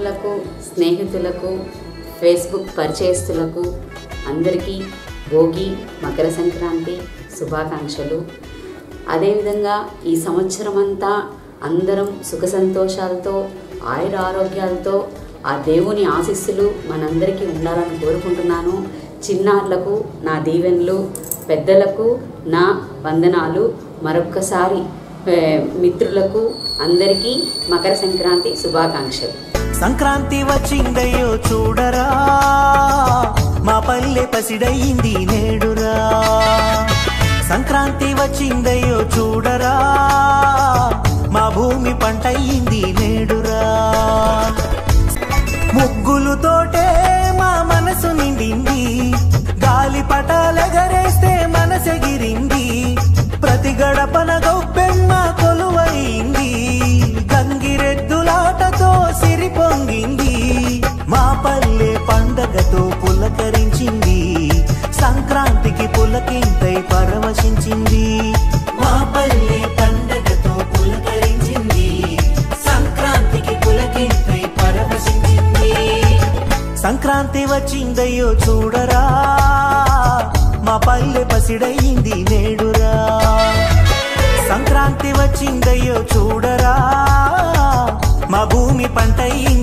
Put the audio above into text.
బంధువులకు, స్నేహితులకు, ఫేస్బుక్ పరిచయస్తులకు అందరికీ భోగి, మకర సంక్రాంతి శుభాకాంక్షలు. అదేవిధంగా ఈ సంవత్సరం అంతా అందరం సుఖ సంతోషాలతో, ఆయుర ఆరోగ్యాలతో ఆ దేవుని ఆశీస్సులు మనందరికీ ఉండాలని కోరుకుంటున్నాను. చిన్నారులకు నా దీవెనలు, పెద్దలకు నా వందనాలు. మరొక్కసారి మిత్రులకు అందరికీ మకర సంక్రాంతి శుభాకాంక్షలు. సంక్రాంతి వచ్చిందయ్యో చూడరా, మా పల్లె పసిడయింది నేడురా. సంక్రాంతి వచ్చిందయ్యో చూడరా, మా భూమి పంటయింది నేడురా. ముగ్గులుతోటే మా మనసు నిండింది, గాలి పటాలెగరేస్తే మనసెగిరింది. ప్రతి గడపన గొప్పెమ్మ కొలువైంది, గంగిరెద్దులాటతో సిరి పొంగింది. మా పల్లె పండగతో పులకరించింది, సంక్రాంతికి పులకింతై పరవశించింది. మా పల్లె పండగతో పులకరించింది, సంక్రాంతికి పులకింతై పరవశించింది. సంక్రాంతి వచ్చిందయ్యో చూడరా, మా పల్లె పసిడయింది నేడురా. సంక్రాంతి వచ్చిందయ్యో చూడరా, మా భూమి పంటయింది